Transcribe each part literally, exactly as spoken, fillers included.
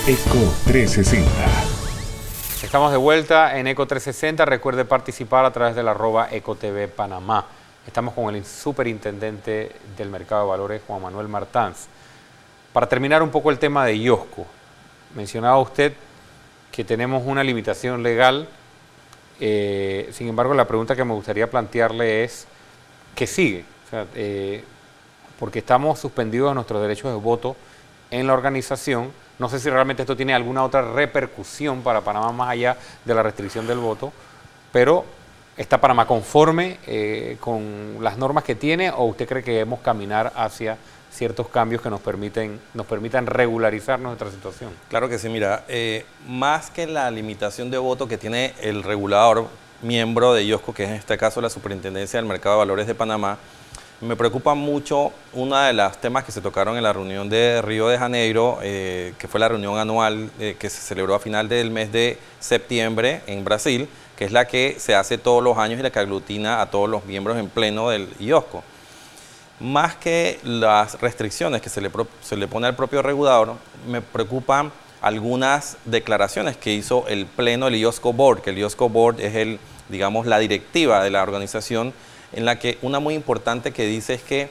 Eco trescientos sesenta. Estamos de vuelta en Eco trescientos sesenta. Recuerde participar a través del arroba EcoTV Panamá. Estamos con el superintendente del mercado de valores, Juan Manuel Martans. Para terminar un poco el tema de IOSCO, mencionaba usted que tenemos una limitación legal. Eh, sin embargo, la pregunta que me gustaría plantearle es, ¿qué sigue? O sea, eh, porque estamos suspendidos de nuestros derechos de voto en la organización. No sé si realmente esto tiene alguna otra repercusión para Panamá más allá de la restricción del voto, pero ¿está Panamá conforme eh, con las normas que tiene o usted cree que debemos caminar hacia ciertos cambios que nos permiten nos permitan regularizar nuestra situación? Claro que sí, mira, eh, más que la limitación de voto que tiene el regulador miembro de IOSCO, que es en este caso la Superintendencia del Mercado de Valores de Panamá, me preocupa mucho uno de los temas que se tocaron en la reunión de Río de Janeiro, eh, que fue la reunión anual eh, que se celebró a final del mes de septiembre en Brasil, que es la que se hace todos los años y la que aglutina a todos los miembros en pleno del IOSCO. Más que las restricciones que se le, se le pone al propio regulador, me preocupan algunas declaraciones que hizo el pleno del IOSCO Board, que el IOSCO Board es el, digamos, la directiva de la organización, en la que una muy importante que dice es que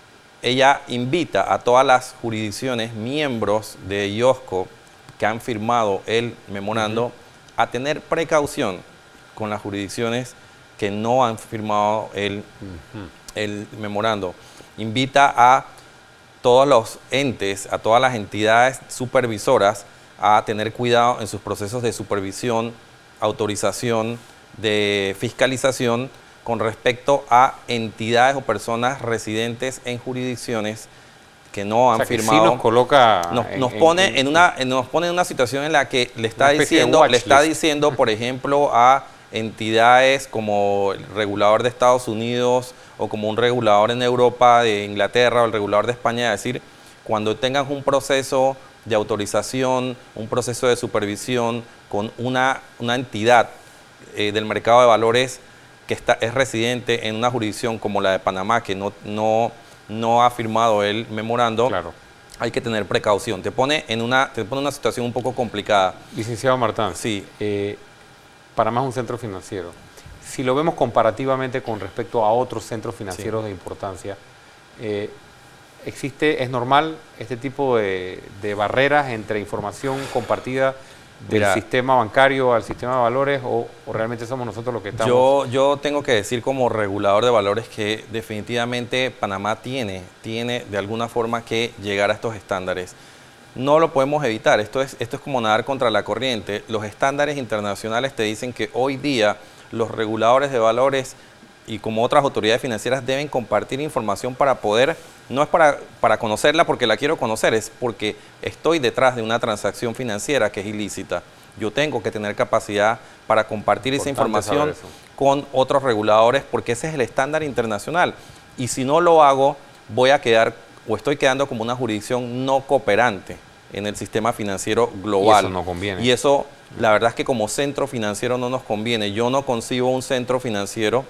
ella invita a todas las jurisdicciones miembros de IOSCO que han firmado el memorando uh-huh. a tener precaución con las jurisdicciones que no han firmado el, uh-huh. el memorando. Invita a todos los entes, a todas las entidades supervisoras a tener cuidado en sus procesos de supervisión, autorización, de fiscalización, con respecto a entidades o personas residentes en jurisdicciones que no han o sea, firmado. Que sí nos coloca nos, en, nos pone en, en una nos pone en una situación en la que le está diciendo le está diciendo, por ejemplo, a entidades como el regulador de Estados Unidos o como un regulador en Europa de Inglaterra o el regulador de España, es decir, cuando tengan un proceso de autorización, un proceso de supervisión con una, una entidad eh, del mercado de valores que está, es residente en una jurisdicción como la de Panamá, que no, no, no ha firmado el memorando, claro. hay que tener precaución. Te pone en una, te pone una situación un poco complicada. Licenciado Martán, sí. eh, Panamá es un centro financiero. Si lo vemos comparativamente con respecto a otros centros financieros sí. de importancia, eh, ¿existe, es normal este tipo de, de barreras entre información compartida del Mira, sistema bancario al sistema de valores o, o realmente somos nosotros los que estamos? Yo, yo tengo que decir como regulador de valores que definitivamente Panamá tiene, tiene de alguna forma que llegar a estos estándares. No lo podemos evitar, esto es, esto es como nadar contra la corriente. Los estándares internacionales te dicen que hoy día los reguladores de valores y como otras autoridades financieras deben compartir información para poder, no es para, para conocerla porque la quiero conocer, es porque estoy detrás de una transacción financiera que es ilícita. Yo tengo que tener capacidad para compartir esa información con otros reguladores porque ese es el estándar internacional. Y si no lo hago, voy a quedar o estoy quedando como una jurisdicción no cooperante en el sistema financiero global. Y eso no conviene. Y eso, la verdad es que como centro financiero no nos conviene. Yo no concibo un centro financiero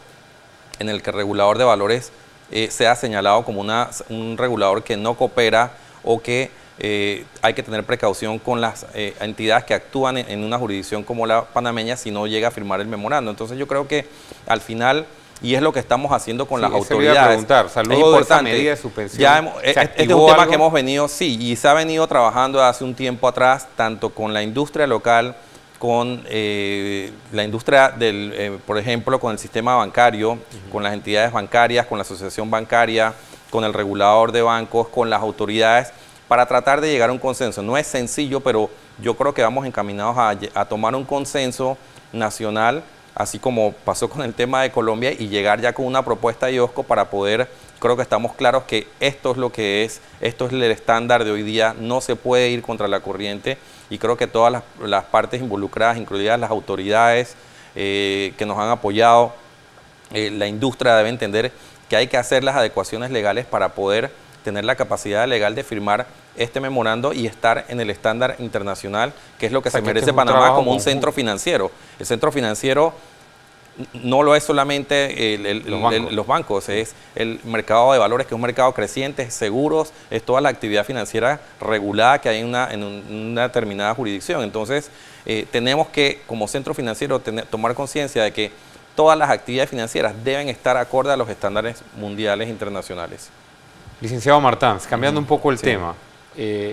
en el que el regulador de valores eh, sea señalado como una, un regulador que no coopera o que eh, hay que tener precaución con las eh, entidades que actúan en, en una jurisdicción como la panameña si no llega a firmar el memorando. Entonces yo creo que al final, y es lo que estamos haciendo con sí, las autoridades. A preguntar, o sea, luego de esa medida de suspensión, ya hemos, este es un tema algo? que hemos venido, sí, y se ha venido trabajando hace un tiempo atrás, tanto con la industria local, con eh, la industria del, eh, por ejemplo, con el sistema bancario, uh-huh. con las entidades bancarias, con la asociación bancaria, con el regulador de bancos, con las autoridades, para tratar de llegar a un consenso. No es sencillo, pero yo creo que vamos encaminados a, a tomar un consenso nacional, así como pasó con el tema de Colombia, y llegar ya con una propuesta de IOSCO para poder, creo que estamos claros que esto es lo que es, esto es el estándar de hoy día, no se puede ir contra la corriente. Y creo que todas las, las partes involucradas, incluidas las autoridades eh, que nos han apoyado, eh, la industria debe entender que hay que hacer las adecuaciones legales para poder tener la capacidad legal de firmar este memorando y estar en el estándar internacional, que es lo que o sea, se que merece Panamá como un centro financiero. El centro financiero no lo es solamente el, el, los, bancos. El, los bancos, es el mercado de valores, que es un mercado creciente, es seguros, es toda la actividad financiera regulada que hay en una, en una determinada jurisdicción. Entonces, eh, tenemos que, como centro financiero, tener, tomar conciencia de que todas las actividades financieras deben estar acorde a los estándares mundiales e internacionales. Licenciado Martans, cambiando uh-huh. un poco el sí. tema, eh,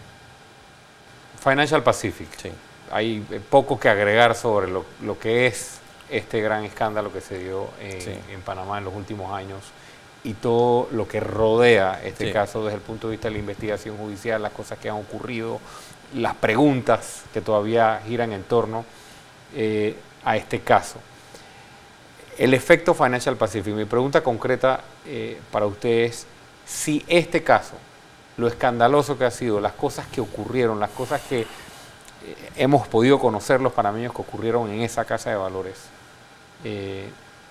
Financial Pacific, sí. hay poco que agregar sobre lo, lo que es este gran escándalo que se dio en, sí. en Panamá en los últimos años y todo lo que rodea este sí. caso desde el punto de vista de la investigación judicial, las cosas que han ocurrido, las preguntas que todavía giran en torno eh, a este caso. El efecto Financial Pacific, mi pregunta concreta eh, para ustedes es si este caso, lo escandaloso que ha sido, las cosas que ocurrieron, las cosas que eh, hemos podido conocer los panameños que ocurrieron en esa casa de valores, eh,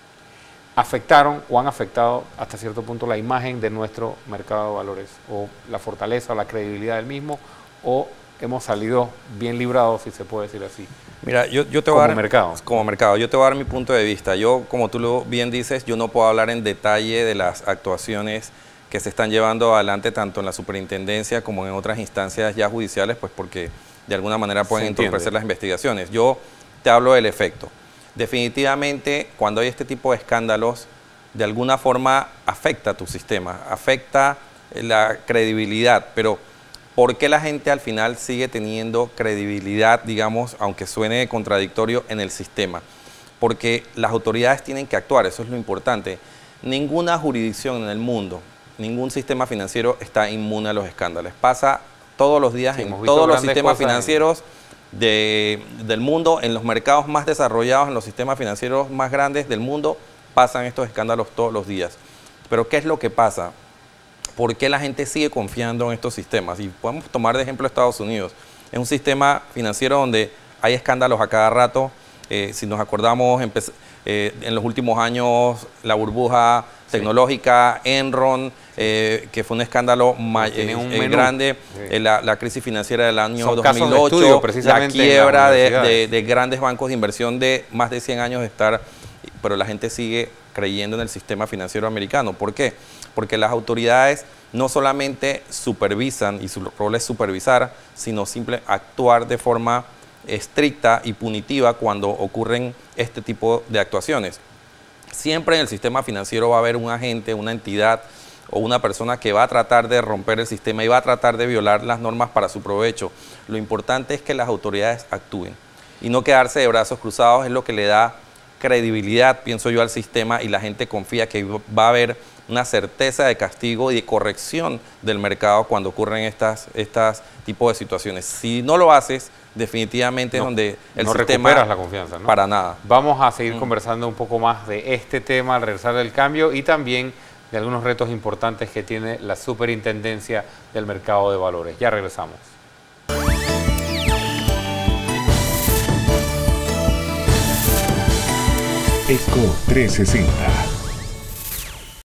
afectaron o han afectado hasta cierto punto la imagen de nuestro mercado de valores, o la fortaleza o la credibilidad del mismo, o hemos salido bien librados, si se puede decir así. Mira, yo, yo te voy como a dar, mercado. Como mercado, yo te voy a dar mi punto de vista. Yo, como tú lo bien dices, yo no puedo hablar en detalle de las actuaciones que se están llevando adelante tanto en la superintendencia como en otras instancias ya judiciales, pues porque de alguna manera pueden entorpecer las investigaciones. Yo te hablo del efecto. Definitivamente, cuando hay este tipo de escándalos, de alguna forma afecta a tu sistema, afecta la credibilidad, pero ¿por qué la gente al final sigue teniendo credibilidad, digamos, aunque suene contradictorio, en el sistema? Porque las autoridades tienen que actuar, eso es lo importante. Ninguna jurisdicción en el mundo, ningún sistema financiero está inmune a los escándalos. Pasa todos los días sí, en todos los sistemas financieros de, del mundo, en los mercados más desarrollados, en los sistemas financieros más grandes del mundo, pasan estos escándalos todos los días. Pero ¿qué es lo que pasa? ¿Por qué la gente sigue confiando en estos sistemas? Y podemos tomar de ejemplo Estados Unidos. Es un sistema financiero donde hay escándalos a cada rato. Eh, si nos acordamos, eh, en los últimos años, la burbuja sí. tecnológica, Enron, eh, que fue un escándalo eh, un eh, grande, sí. eh, la, la crisis financiera del año Son dos mil ocho, estudio, la quiebra de, de, de grandes bancos de inversión de más de cien años de estar, pero la gente sigue creyendo en el sistema financiero americano. ¿Por qué? Porque las autoridades no solamente supervisan, y su rol es supervisar, sino simple actuar de forma estricta y punitiva cuando ocurren este tipo de actuaciones. Siempre en el sistema financiero va a haber un agente, una entidad o una persona que va a tratar de romper el sistema y va a tratar de violar las normas para su provecho. Lo importante es que las autoridades actúen y no quedarse de brazos cruzados, es lo que le da credibilidad, pienso yo, al sistema, y la gente confía que va a haber una certeza de castigo y de corrección del mercado cuando ocurren estas, estas tipos de situaciones. Si no lo haces, definitivamente no, es donde el no sistema... recuperas la confianza, ¿no? Para nada. Vamos a seguir mm. conversando un poco más de este tema al regresar del cambio y también de algunos retos importantes que tiene la Superintendencia del Mercado de Valores. Ya regresamos. Eco trescientos sesenta.